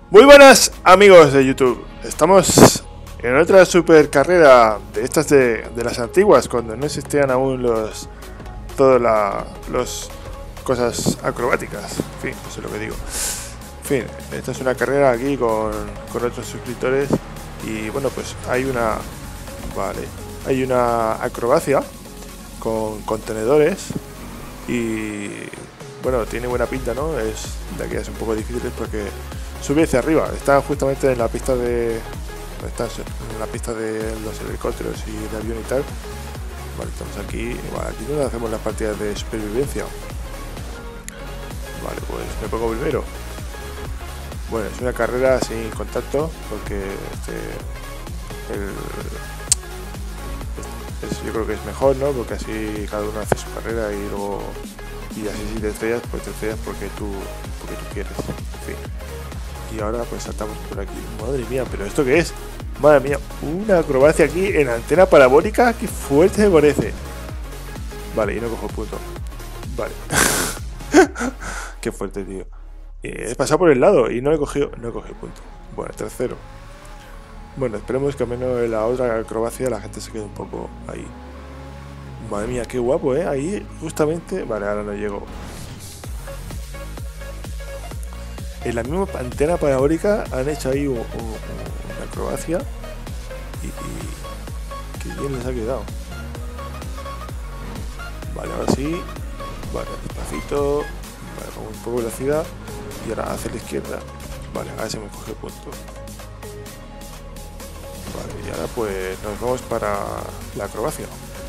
Muy buenas amigos de YouTube, estamos en otra super carrera de estas de las antiguas, cuando no existían aún los cosas acrobáticas, en fin, eso es lo que digo. En fin, esta es una carrera aquí con otros suscriptores y bueno, pues hay una acrobacia con contenedores y bueno, tiene buena pinta, ¿no? Es de aquí es un poco difícil porque sube hacia arriba, está justamente en la pista de los helicópteros y de avión y tal. Vale, estamos aquí, aquí donde hacemos las partidas de supervivencia. Vale, pues me pongo primero. Bueno, es una carrera sin contacto porque yo creo que es mejor, ¿no? Porque así cada uno hace su carrera y luego así si te estrellas, pues te estrellas porque tú quieres. En fin. Y ahora pues saltamos por aquí. Madre mía, ¿pero esto qué es? Madre mía, una acrobacia aquí en antena parabólica. ¡Qué fuerte me parece! Vale, y no cojo el punto. Vale. Qué fuerte, tío. He pasado por el lado y no he cogido el punto. Bueno, tercero. Bueno, esperemos que al menos en la otra acrobacia la gente se quede un poco ahí. Madre mía, qué guapo, ¿eh? Ahí justamente... Vale, ahora no llego. En la misma antena parabólica han hecho ahí una acrobacia y qué bien les ha quedado. Vale, ahora sí. Vale, despacito. Vale, con un poco de velocidad. Y ahora hacia la izquierda. Vale, ahora se me coge el punto. Vale, y ahora pues nos vamos para la acrobacia.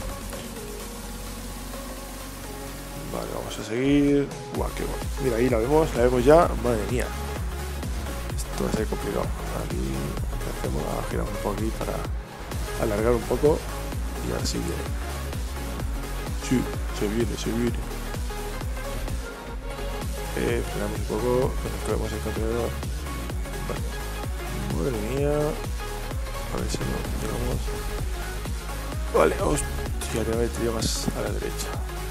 Vale, vamos a seguir. Guau, qué bueno. Mira, ahí la vemos ya. Madre mía. Esto va a ser complicado. Aquí hacemos, giramos un poco aquí para alargar un poco. Y ahora sí viene. Sí, se viene. Frenamos un poco. Nos quedamos el contenedor. Vale. Madre mía. A ver si no llegamos. Vale, hostia, te voy a meter más a la derecha.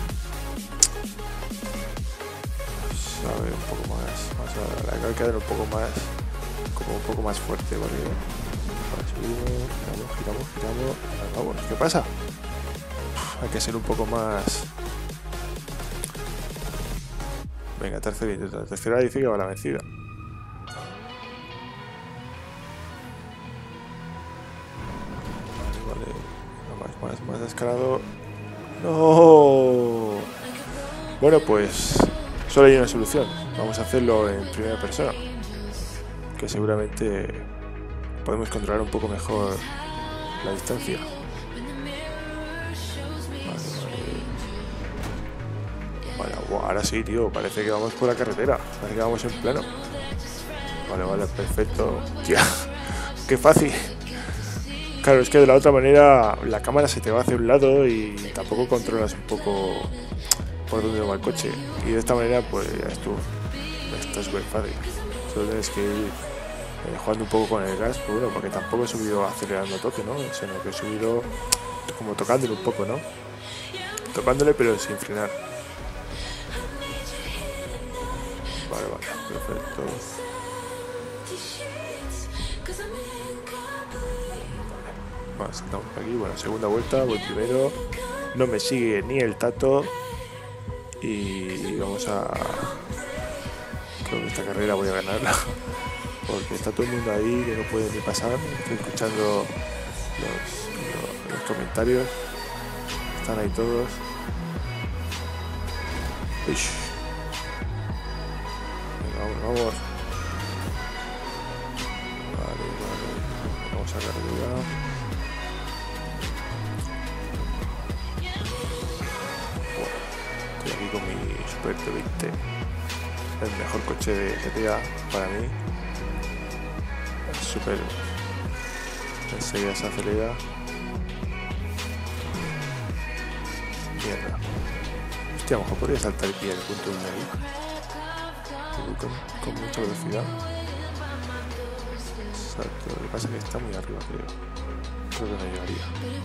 A ver, un poco más a la cadera un poco más, como un poco más fuerte, ¿vale? Vale, subimos, giramos. Vamos, ¿qué pasa? Hay que ser un poco más. Venga, tercera dice que va la vencida. Vale, más escalado. ¡No! Bueno, pues solo hay una solución. Vamos a hacerlo en primera persona, que seguramente podemos controlar un poco mejor la distancia. Vale, wow, ahora sí, tío. Parece que vamos por la carretera. Parece que vamos en plano. Vale, perfecto. Tía, qué fácil. Claro, es que de la otra manera la cámara se te va hacia un lado y tampoco controlas un poco por dónde va el coche, y de esta manera pues ya estuvo. Esto es súper fácil, solo tienes que ir jugando un poco con el gas, pues bueno, porque tampoco he subido acelerando a toque, ¿no? Sino que he subido como tocándole un poco, ¿no? Tocándole pero sin frenar. Vale, perfecto. Vale, saltamos por aquí, bueno, segunda vuelta, voy primero, no me sigue ni el tato. Y vamos a... Creo que esta carrera voy a ganarla. Porque está todo el mundo ahí que no puede ni pasar. Estoy escuchando los comentarios. Están ahí todos. Uish. Venga, vamos. Vale. Vamos a carrera. Estoy aquí con mi Super T20, el mejor coche de GTA para mí. Super, enseguida se acelera. Mierda. Hostia, a lo mejor podría saltar y pillar el punto de ahí. Con mucha velocidad. Exacto, lo que pasa es que está muy arriba, creo que no llegaría.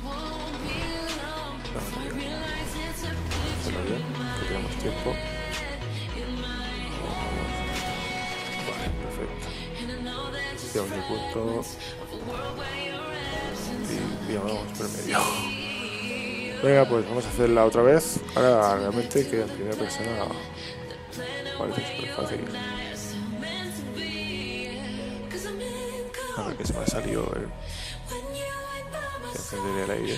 No llegaría. Hacerlo bien, que tenemos tiempo. Vale, perfecto. Pillamos el punto. Y vamos por el medio. Venga, pues vamos a hacerla otra vez. Ahora realmente que en primera persona parece súper fácil. A ver que se me ha salido el encender el aire.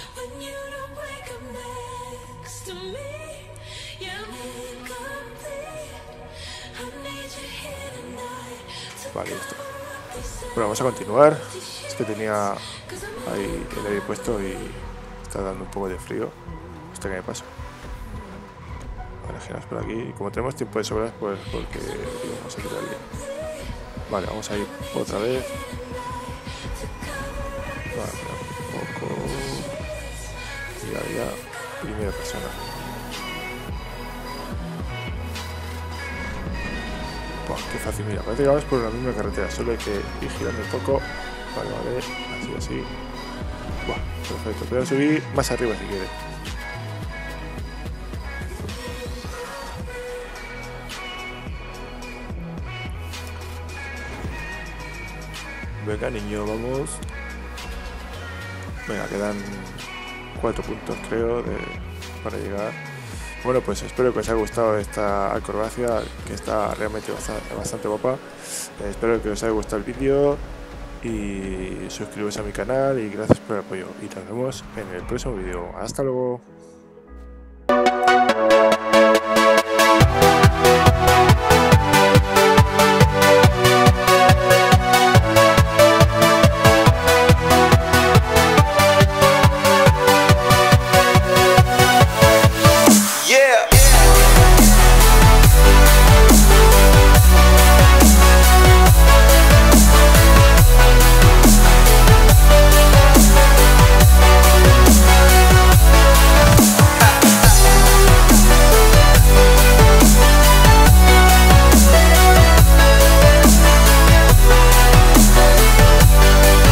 Vale, esto. Bueno, vamos a continuar. Es que tenía ahí el aire puesto y está dando un poco de frío. ¿Esto qué me pasa? Vale, giramos por aquí. Y como tenemos tiempo de sobras, pues porque vamos a quitarle. Vale, vamos a ir otra vez. Vale, un poco. Y ahora ya, primera persona. Buah, qué fácil, mira, parece que vamos por la misma carretera, solo hay que ir girando un poco. Vale, vale, así. Buah, perfecto, pero subir más arriba si quieres. Venga, niño, vamos. Venga, quedan 4 puntos, creo, para llegar. Bueno, pues espero que os haya gustado esta acrobacia, que está realmente bastante guapa. Espero que os haya gustado el vídeo y suscribiros a mi canal y gracias por el apoyo. Y nos vemos en el próximo vídeo. Hasta luego.